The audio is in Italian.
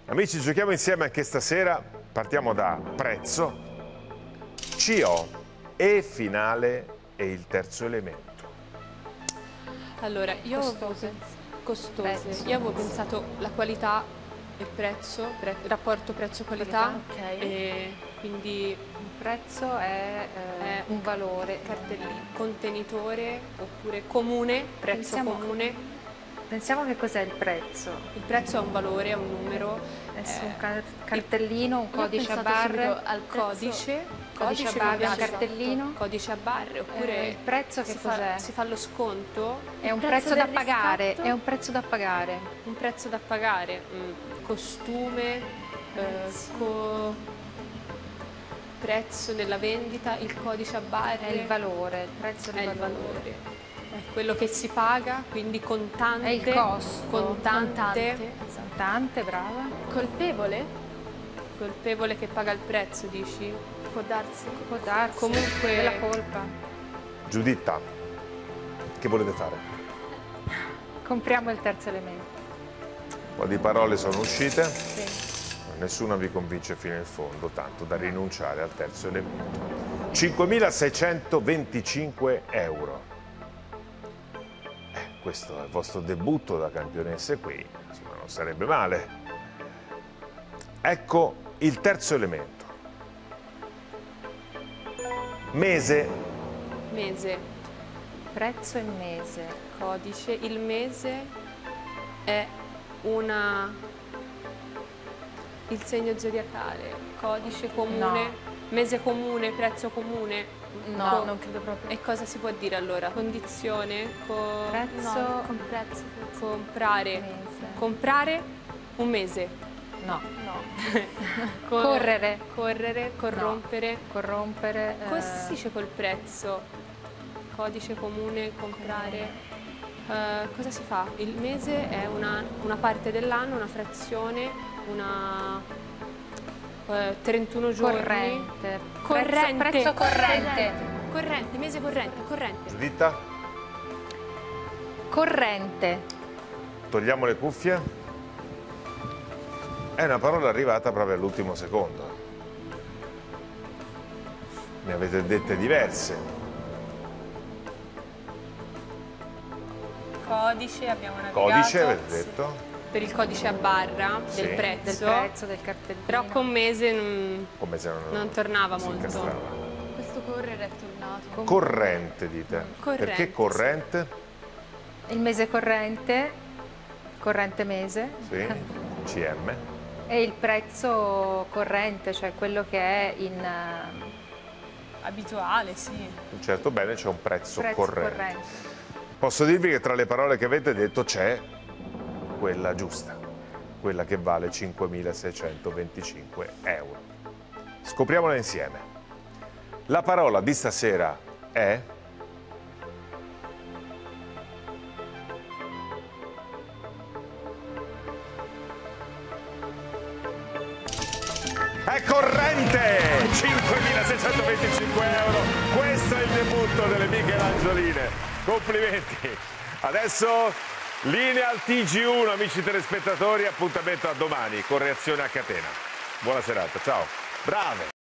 Amici, giochiamo insieme anche stasera. Partiamo da prezzo, CO, E finale e il terzo elemento. Allora, io costose. Io avevo pensato la qualità e il prezzo, rapporto prezzo-qualità, e quindi il prezzo è un valore, contenitore oppure comune, prezzo comune. Pensiamo che cos'è il prezzo. Il prezzo è un valore, è un numero. È un cartellino, un codice a barre. Al codice a barre, un cartellino. Codice a barre, oppure il prezzo che cos'è? Si fa lo sconto. È un prezzo da pagare, è un prezzo da pagare. Un prezzo da pagare, costume, prezzo della vendita, il codice a barre. È il valore, il prezzo del valore. È quello che si paga, quindi contante. È il costo. Contante, brava. Colpevole? Colpevole che paga il prezzo, dici? Può darsi. Comunque della colpa. Giuditta, che volete fare? Compriamo il terzo elemento. Un po' di parole sono uscite. Sì. Nessuna vi convince fino in fondo, tanto da rinunciare al terzo elemento. 5.625 euro. Questo è il vostro debutto da campionesse qui, insomma, non sarebbe male. Ecco il terzo elemento. Mese. Mese. Prezzo e mese. Codice. Il mese è il segno zodiacale. Codice comune. No. Mese comune, prezzo comune. No, non credo proprio. E cosa si può dire allora? Condizione? Prezzo. No, con prezzo. Comprare. Mese. Comprare un mese. No. Correre. Corrompere. No. Corrompere. Cosa si dice col prezzo? Codice comune, comprare. Cosa si fa? Il mese è una parte dell'anno, una frazione, 31 giorni. Corrente. Prezzo corrente. Corrente, mese corrente. Giuditta? Corrente. Togliamo le cuffie. È una parola arrivata proprio all'ultimo secondo. Ne avete dette diverse. Codice, abbiamo navigato. Codice, avete detto? Per il codice a barra Sì. del prezzo. Del cartellino. Però con mese non tornava si molto. incastrava. Questo correre è tornato. Corrente, dite. Corrente, Perché corrente? Il mese corrente. Corrente mese. Sì. CM. E il prezzo corrente, cioè quello che è in Abituale, sì. Un certo bene, c'è un prezzo corrente. corrente. Posso dirvi che tra le parole che avete detto c'è quella giusta, quella che vale 5.625 euro. Scopriamola insieme. La parola di stasera è corrente! 5.625 euro. Questo è il debutto delle Michelangioline. Complimenti. Adesso linea al TG1, amici telespettatori, appuntamento a domani con Reazione a catena. Buona serata, ciao. Brave!